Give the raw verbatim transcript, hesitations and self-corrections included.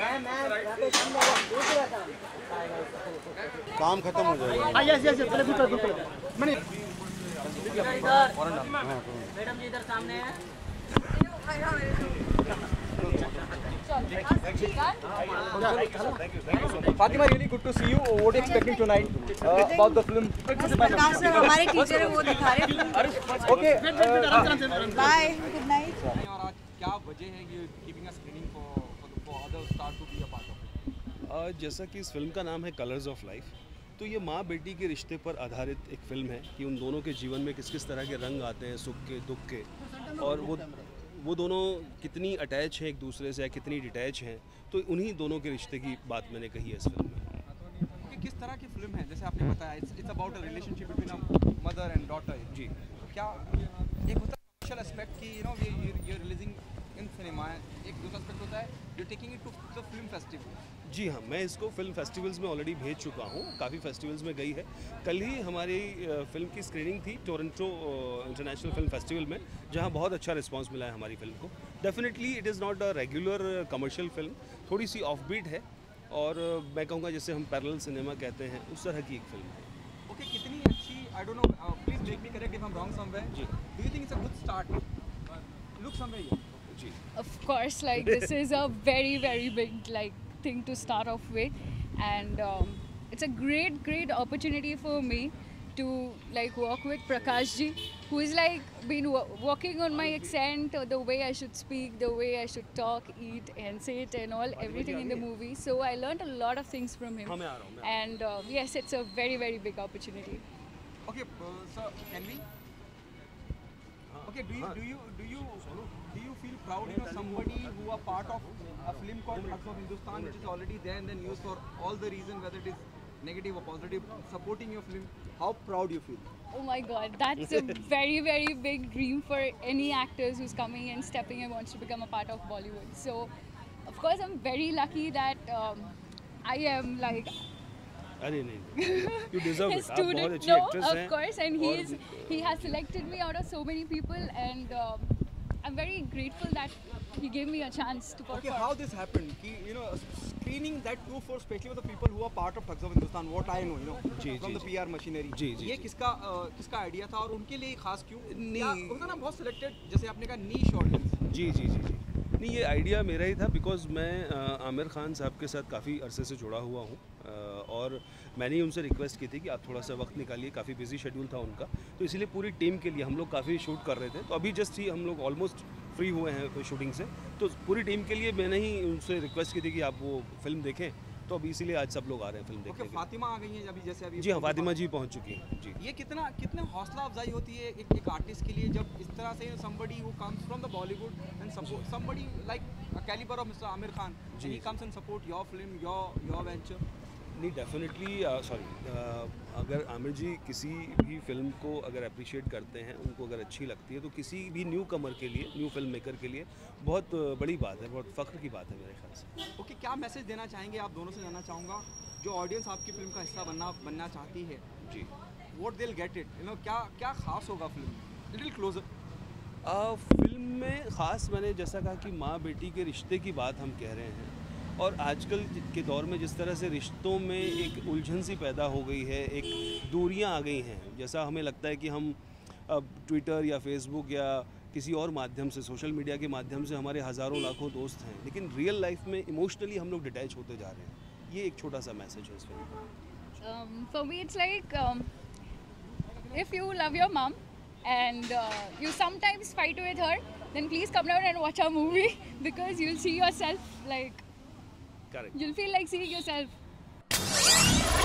काम खत्म हो जाएगा। हाँ यस यस पहले पूछ पूछ मैंने मैडम जी इधर सामने है। Fatima, really good to see you. What are you expecting tonight uh, about the film? Prakash sir हमारे टीचर है वो दिखा रहे हैं। Okay. Bye good night. और आज क्या वजह है कि keeping a screening for for other star to be a part of it? जैसा कि इस फिल्म का नाम है कलर्स ऑफ लाइफ, तो ये माँ बेटी के रिश्ते पर आधारित एक फ़िल्म है कि उन दोनों के जीवन में किस किस तरह के रंग आते हैं, सुख के दुख के, और वो वो दोनों कितनी अटैच हैं एक दूसरे से या कितनी डिटैच हैं, तो उन्हीं दोनों के रिश्ते की बात मैंने कही है इस फिल्म में। कि किस तरह की फिल्म है, जैसे आपने बताया it's it's about a relationship between a mother and daughter. जी, क्या एक होता है स्पेशल एस्पेक्ट कि you know you are releasing in cinema, एक दूसरा एस्पेक्ट होता है you taking it to the film festival. जी हाँ, मैं इसको फिल्म फेस्टिवल्स में ऑलरेडी भेज चुका हूँ, काफ़ी फेस्टिवल्स में गई है। कल ही हमारी फिल्म की स्क्रीनिंग थी टोरंटो इंटरनेशनल फिल्म फेस्टिवल में, जहाँ बहुत अच्छा रिस्पांस मिला है हमारी फिल्म को। Definitely it is not a regular commercial film, थोड़ी सी ऑफ बीट है, और मैं कहूँगा जैसे हम पैरेलल सिनेमा कहते हैं उस तरह की एक फिल्म है। ओके, कितनी अच्छी, I don't know, please make me correct if I am wrong somewhere. जी, do you think it's a good start? Look somewhere here. जी, of course, like this is a very very big like thing to start off with, and um, it's a great great opportunity for me to like work with Prakash ji, who is like been working on my accent, or the way I should speak, the way I should talk, eat and sit and all everything in the movie. So I learned a lot of things from him, and uh, yes, it's a very very big opportunity. Okay, uh, so can we? Okay, do you do you do you do you feel proud, you know, somebody who are part of a film called Hugs of Hindustan, which is already there in the news for all the reason, whether it is negative or positive, supporting your film? How proud you feel? Oh my God, that's a very very big dream for any actors who's coming and stepping and wants to become a part of Bollywood. So of course I'm very lucky that um, I am like अरे नहीं, you deserve his it. आप student. बहुत अच्छी No, actress of हैं, course, and he और is he has selected me out of so many people, and um, I'm very grateful that he gave me a chance to perform. Okay, how this happened? Ki, you know, screening that too for especially for the people who are part of Hugs of Hindustan. What I know, you know, जी, from जी, the P R machinery. जी, जी, ये जी। किसका uh, किसका idea था और उनके लिए खास क्यों? नहीं। क्या होता ना बहुत सिलेक्टेड, जैसे आपने कहा नीश ऑडियंस। जी जी जी जी नहीं, ये आइडिया मेरा ही था, बिकॉज़ मैं uh, आमिर खान साहब के साथ काफ़ी अरसे से जुड़ा हुआ हूँ, uh, और मैंने ही उनसे रिक्वेस्ट की थी कि आप थोड़ा सा वक्त निकालिए, काफ़ी बिजी शेड्यूल था उनका, तो इसीलिए पूरी टीम के लिए हम लोग काफ़ी शूट कर रहे थे। तो अभी जस्ट ही हम लोग ऑलमोस्ट फ्री हुए हैं शूटिंग से, तो पूरी टीम के लिए मैंने ही उनसे रिक्वेस्ट की थी कि आप वो फिल्म देखें, तो अभी इसीलिए आज सब लोग आ रहे हैं फिल्म देखने Okay, फातिमा आ गई हैं अभी, जैसे अभी। जी हाँ, फातिमा जी पहुँच चुकी हैं। जी, ये कितना कितना हौसला अफजाई होती है एक एक आर्टिस्ट के लिए जब इस तरह से somebody who comes from the Bollywood and support somebody like a caliber of Mister Amir Khan, and he comes and support your film, your your venture. नहीं, डेफिनेटली सॉरी, अगर आमिर जी किसी भी फिल्म को अगर अप्रिशिएट करते हैं, उनको अगर अच्छी लगती है, तो किसी भी न्यू कमर के लिए, न्यू फिल्म मेकर के लिए बहुत बड़ी बात है, बहुत फ़ख्र की बात है मेरे ख्याल से। ओके, क्या मैसेज देना चाहेंगे आप दोनों से? जानना चाहूँगा जो ऑडियंस आपकी फिल्म का हिस्सा बनना बनना चाहती है, जी, what they will get it, you know, क्या क्या खास होगा फिल्म में? Little closer. फिल्म में ख़ास मैंने जैसा कहा कि माँ बेटी के रिश्ते की बात हम कह रहे हैं, और आजकल के दौर में जिस तरह से रिश्तों में एक उलझन सी पैदा हो गई है, एक दूरियां आ गई हैं, जैसा हमें लगता है कि हम अब ट्विटर या फेसबुक या किसी और माध्यम से, सोशल मीडिया के माध्यम से हमारे हज़ारों लाखों दोस्त हैं, लेकिन रियल लाइफ में इमोशनली हम लोग डिटैच होते जा रहे हैं। ये एक छोटा सा मैसेज है इस फिल्म का। Um, for me, it's like um, if you love your mom and uh, you sometimes fight with her, then please come down and watch our movie because you'll see yourself like Correct. you'll feel like seeing yourself.